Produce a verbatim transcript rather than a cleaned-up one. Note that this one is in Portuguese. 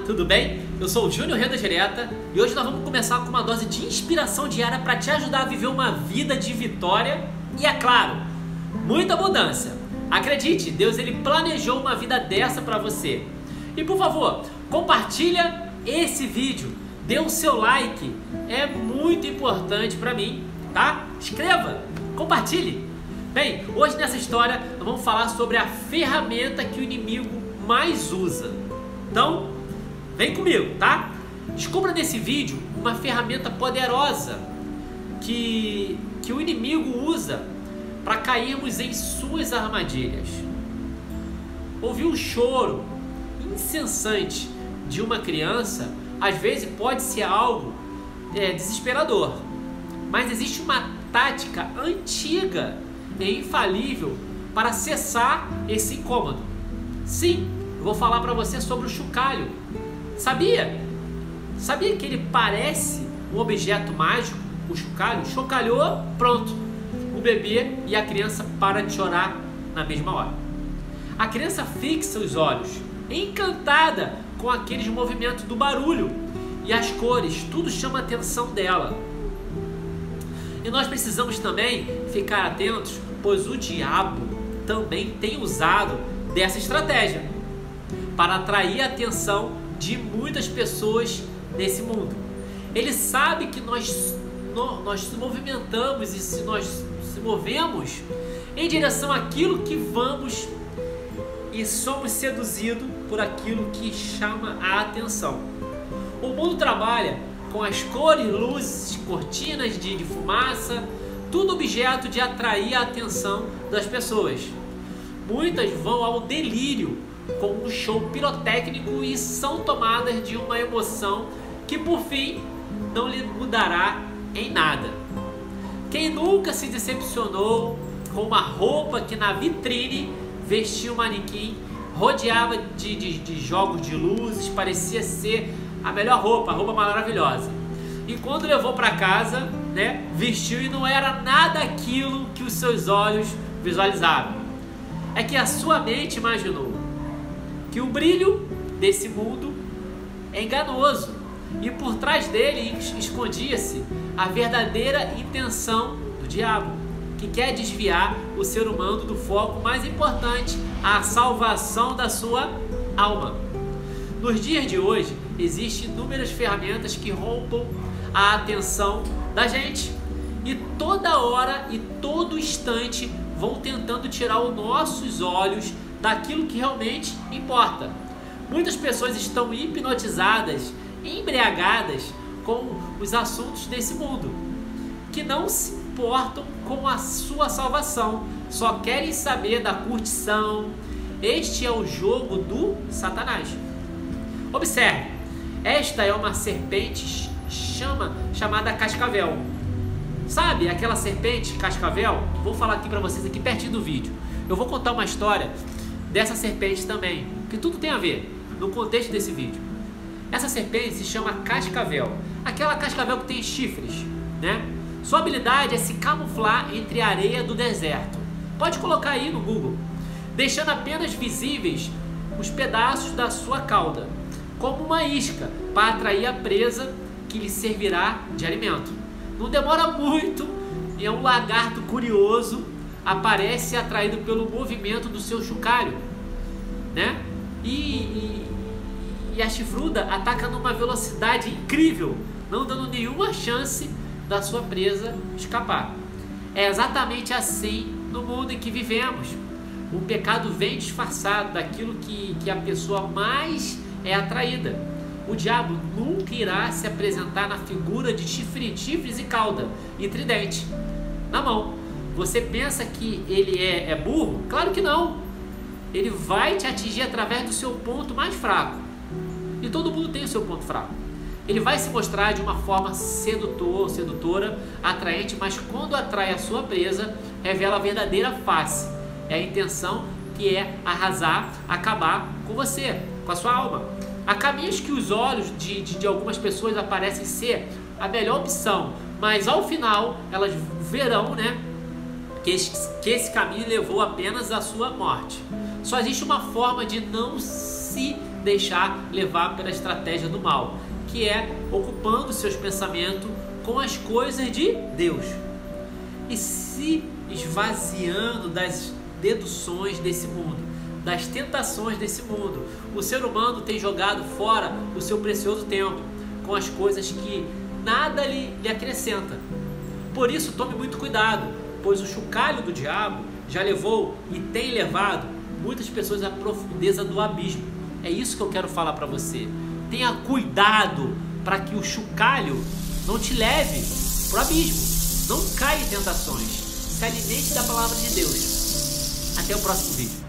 tudo bem? Eu sou o Júnior Renda Direta e hoje nós vamos começar com uma dose de inspiração diária para te ajudar a viver uma vida de vitória e, é claro, muita abundância. Acredite, Deus ele planejou uma vida dessa para você. E por favor, compartilha esse vídeo, dê o seu like, é muito importante para mim, tá? Inscreva, compartilhe. Bem, hoje nessa história nós vamos falar sobre a ferramenta que o inimigo mais usa. Então, vem comigo, tá? Descubra nesse vídeo uma ferramenta poderosa que, que o inimigo usa para cairmos em suas armadilhas. Ouvir o choro incessante de uma criança às vezes pode ser algo é, desesperador, mas existe uma tática antiga e infalível para cessar esse incômodo. Sim, eu vou falar para você sobre o chocalho. Sabia? Sabia que ele parece um objeto mágico? O chocalho, chocalhou, pronto. O bebê e a criança param de chorar na mesma hora. A criança fixa os olhos, encantada com aqueles movimentos do barulho e as cores, tudo chama a atenção dela. E nós precisamos também ficar atentos, pois o diabo também tem usado dessa estratégia para atrair a atenção de muitas pessoas nesse mundo. Ele sabe que nós, nós se movimentamos e se nós se movemos em direção àquilo que vamos e somos seduzidos por aquilo que chama a atenção. O mundo trabalha com as cores, luzes, cortinas de, de fumaça, tudo objeto de atrair a atenção das pessoas. Muitas vão ao delírio com um show pirotécnico e são tomadas de uma emoção que por fim não lhe mudará em nada. Quem nunca se decepcionou com uma roupa que na vitrine vestia um manequim, rodeava de, de, de jogos de luzes, parecia ser a melhor roupa, a roupa maravilhosa. E quando levou para casa, né, vestiu e não era nada aquilo que os seus olhos visualizavam. É que a sua mente imaginou que o brilho desse mundo é enganoso e por trás dele escondia-se a verdadeira intenção do diabo, que quer desviar o ser humano do foco mais importante, a salvação da sua alma. Nos dias de hoje, existem inúmeras ferramentas que roubam a atenção da gente e toda hora e todo instante vão tentando tirar os nossos olhos daquilo que realmente importa. Muitas pessoas estão hipnotizadas, embriagadas com os assuntos desse mundo, que não se importam com a sua salvação, só querem saber da curtição. Este é o jogo do Satanás. Observe, esta é uma serpente chama, chamada cascavel. Sabe aquela serpente cascavel? Vou falar aqui para vocês aqui pertinho do vídeo. Eu vou contar uma história dessa serpente também, que tudo tem a ver no contexto desse vídeo. Essa serpente se chama cascavel, aquela cascavel que tem chifres, né? Sua habilidade é se camuflar entre a areia do deserto. Pode colocar aí no Google, deixando apenas visíveis os pedaços da sua cauda, como uma isca para atrair a presa que lhe servirá de alimento. Não demora muito e é um lagarto curioso aparece atraído pelo movimento do seu chocalho, né? E, e, e a chifruda ataca numa velocidade incrível, não dando nenhuma chance da sua presa escapar. É exatamente assim no mundo em que vivemos. O pecado vem disfarçado daquilo que, que a pessoa mais é atraída. O diabo nunca irá se apresentar na figura de chifre, chifres e cauda e tridente na mão. Você pensa que ele é, é burro? Claro que não. Ele vai te atingir através do seu ponto mais fraco. E todo mundo tem o seu ponto fraco. Ele vai se mostrar de uma forma sedutor, sedutora, atraente, mas quando atrai a sua presa, revela a verdadeira face. É a intenção que é arrasar, acabar com você, com a sua alma. Há caminhos que os olhos de, de, de algumas pessoas aparecem ser a melhor opção, mas ao final elas verão, né, que esse, que esse caminho levou apenas à sua morte. Só existe uma forma de não se deixar levar pela estratégia do mal, que é ocupando seus pensamentos com as coisas de Deus e se esvaziando das deduções desse mundo, das tentações desse mundo. O ser humano tem jogado fora o seu precioso tempo com as coisas que nada lhe, lhe acrescenta. Por isso, tome muito cuidado, pois o chocalho do diabo já levou e tem levado muitas pessoas à profundeza do abismo. É isso que eu quero falar para você. Tenha cuidado para que o chocalho não te leve para o abismo. Não caia em tentações. Se alimente da palavra de Deus. Até o próximo vídeo.